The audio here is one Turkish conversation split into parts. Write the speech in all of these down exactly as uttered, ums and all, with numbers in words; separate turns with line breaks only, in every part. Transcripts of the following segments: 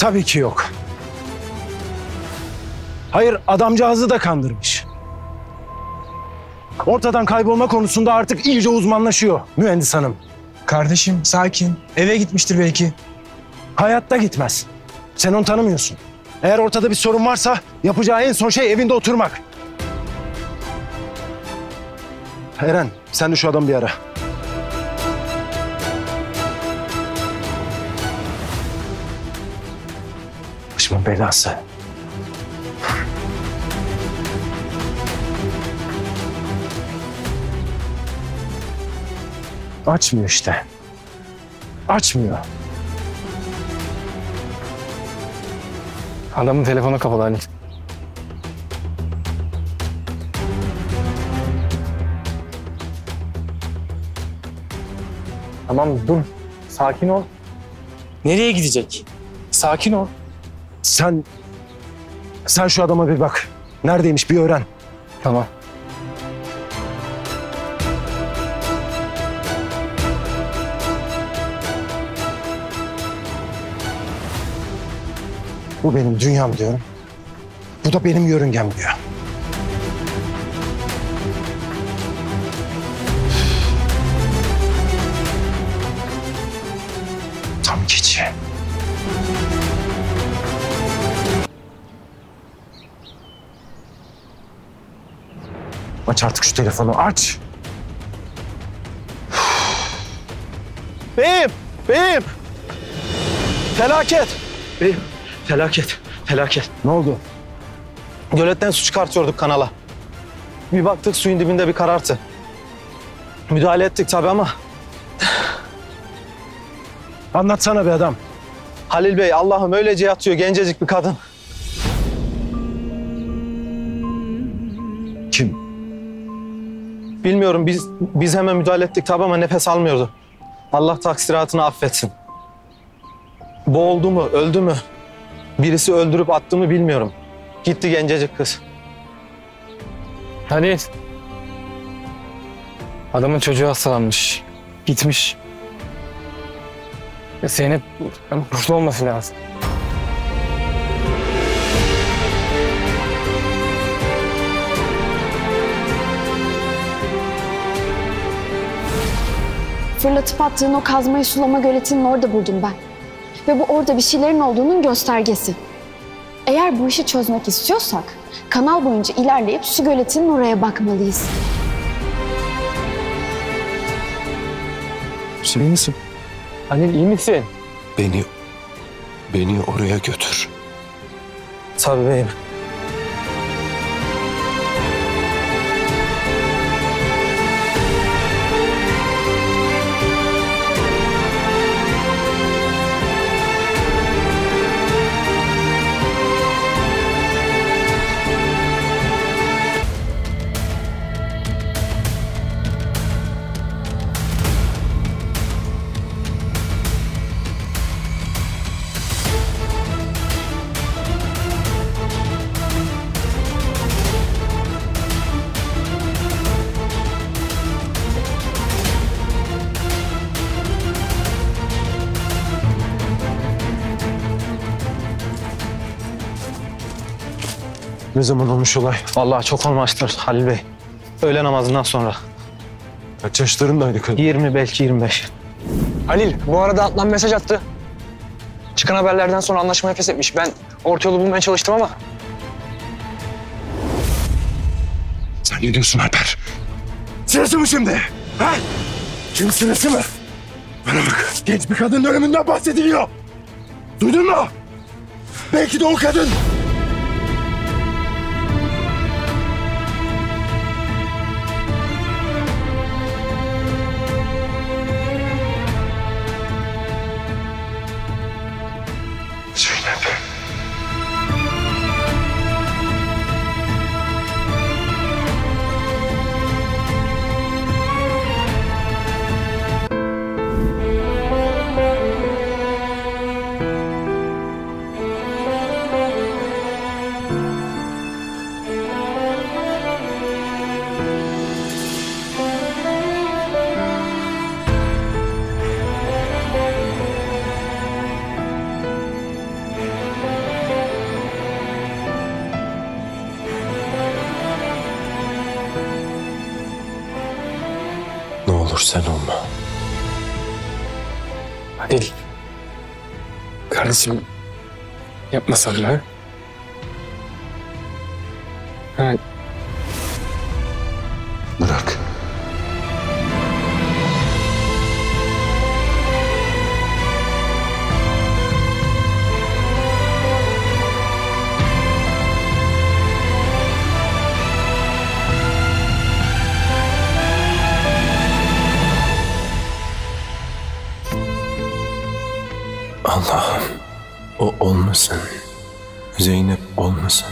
Tabii ki yok. Hayır, adamcağızı da kandırmış. Ortadan kaybolma konusunda artık iyice uzmanlaşıyor mühendis hanım.
Kardeşim sakin. Eve gitmiştir belki.
Hayatta gitmez. Sen onu tanımıyorsun. Eğer ortada bir sorun varsa yapacağı en son şey evinde oturmak. Eren, sen de şu adamı bir ara. Başımın belası. Açmıyor işte. Açmıyor.
Adamın telefonu kapalı Halil. Tamam dur. Sakin ol. Nereye gidecek? Sakin ol.
Sen... Sen şu adama bir bak. Neredeymiş bir öğren.
Tamam.
Bu benim dünyam diyorum. Bu da benim yörüngem diyor. Tam keçi. Aç artık şu telefonu, aç. Beyim, beyim. Felaket.
Beyim, felaket, felaket.
Ne oldu?
Göletten su çıkartıyorduk kanala. Bir baktık suyun dibinde bir karartı. Müdahale ettik tabii ama...
Anlatsana be adam.
Halil Bey, Allah'ım öylece yatıyor gencecik bir kadın.
Kim?
Bilmiyorum, biz biz hemen müdahale ettik tabii ama nefes almıyordu. Allah taksiratını affetsin. Boğuldu mu, öldü mü? Birisi öldürüp attı mı bilmiyorum. Gitti gencecik kız.
Halil. Adamın çocuğu hastalanmış. Gitmiş. Ya Zeynep burada olması lazım.
Fırlatıp attığın o kazmayı sulama göletinin orada buldum ben. Ve bu orada bir şeylerin olduğunun göstergesi. Eğer bu işi çözmek istiyorsak kanal boyunca ilerleyip su göletinin oraya bakmalıyız.
Sen iyi misin?
Halil iyi misin?
Beni, beni oraya götür.
Tabii beyim.
Ne zaman olmuş olay?
Vallahi çok olmuştur Halil Bey. Öğle namazından sonra.
Kaç yaşlarındaydı kadın?
yirmi belki yirmi beş.
Halil bu arada Adnan mesaj attı. Çıkan haberlerden sonra anlaşmayı feshetmiş. Ben orta yolu bulmaya çalıştım ama.
Sen ne diyorsun Alper? Sırası mı şimdi? Ha? Kim sırası mı? Bana bak, genç bir kadının ölümünden bahsediliyor. Duydun mu? Belki de o kadın. Zeynep.
sen olma.
Halil. Kardeşim yapmasan mı? Ha,
Bırak. Allah'ım, o olmasın. Zeynep olmasın.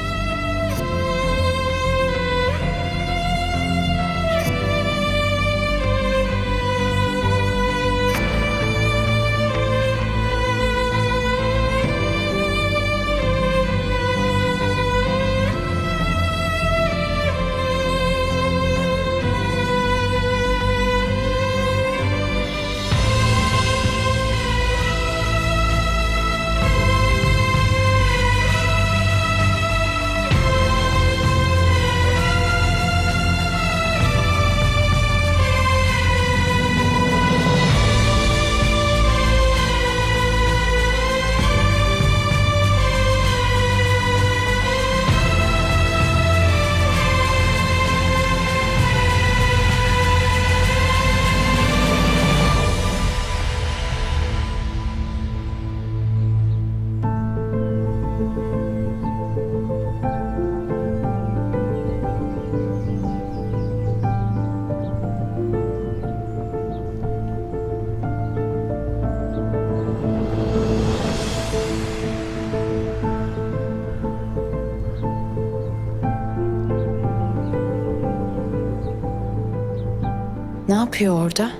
Ne yapıyor orada?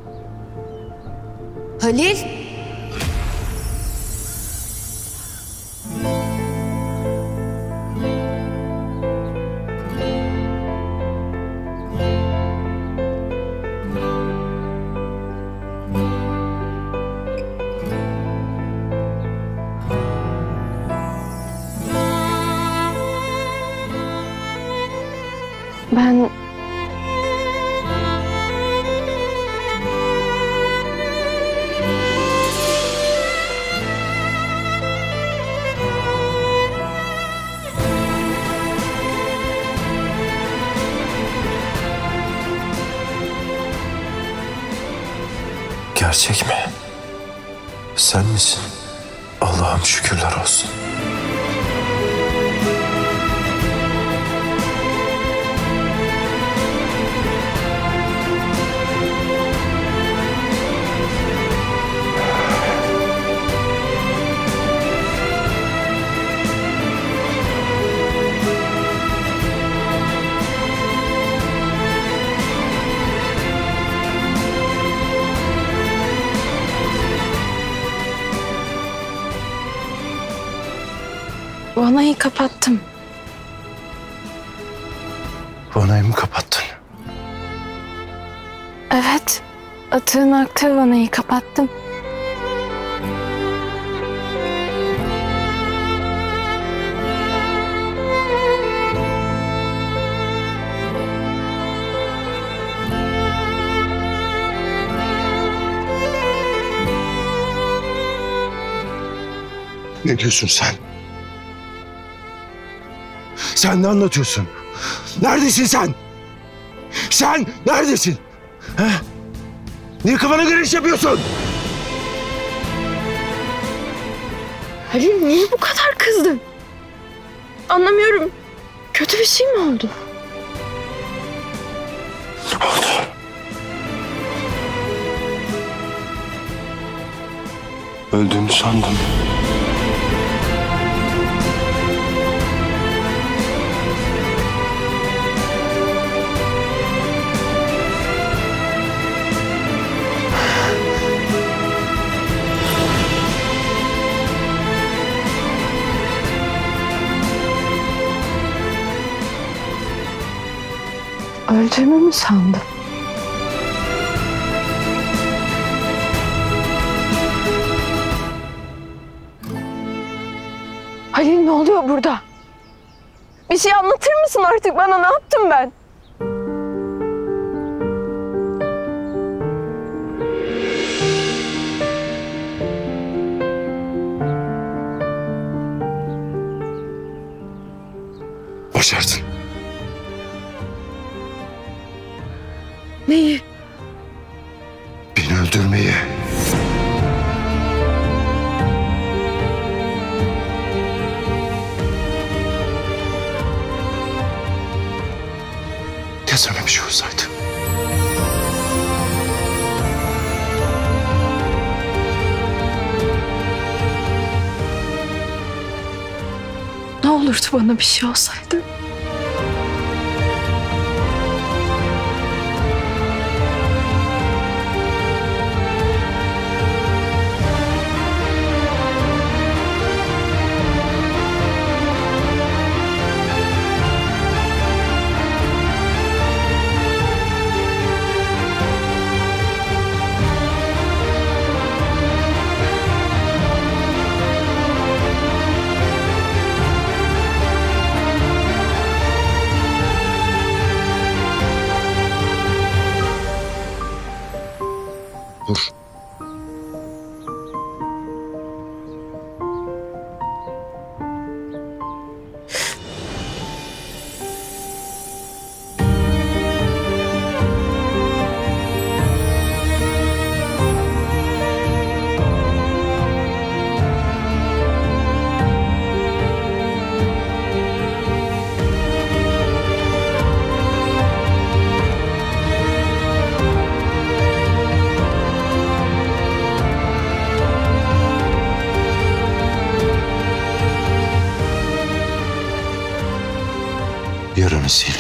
Halil!
Ben...
Gerçek mi? Sen misin? Allah'ım şükürler olsun.
Vanayı kapattım.
Vanayı mı kapattın?
Evet. Atığın aktığı vanayı kapattım.
Ne diyorsun sen? Sen ne anlatıyorsun? Neredesin sen? Sen neredesin? He? Niye kafana göre iş yapıyorsun?
Halil niye bu kadar kızdın? Anlamıyorum. Kötü bir şey mi oldu?
Oldu. Öldüğümü sandım.
Öldüğümü mü sandın? Halil ne oluyor burada? Bir şey anlatır mısın artık bana? Ne yaptım ben?
şey olsaydı.
Ne olurdu bana bir şey olsaydı?
Dur.
Yaranı sil.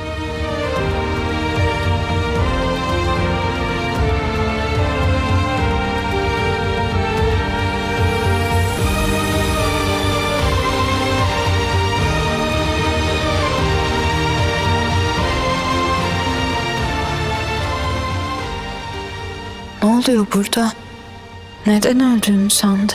Ne oluyor burada? Neden öldüğünü sandı?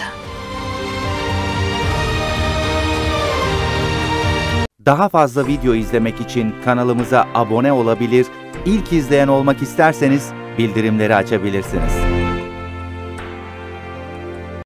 Daha fazla video izlemek için kanalımıza abone olabilir, ilk izleyen olmak isterseniz bildirimleri açabilirsiniz.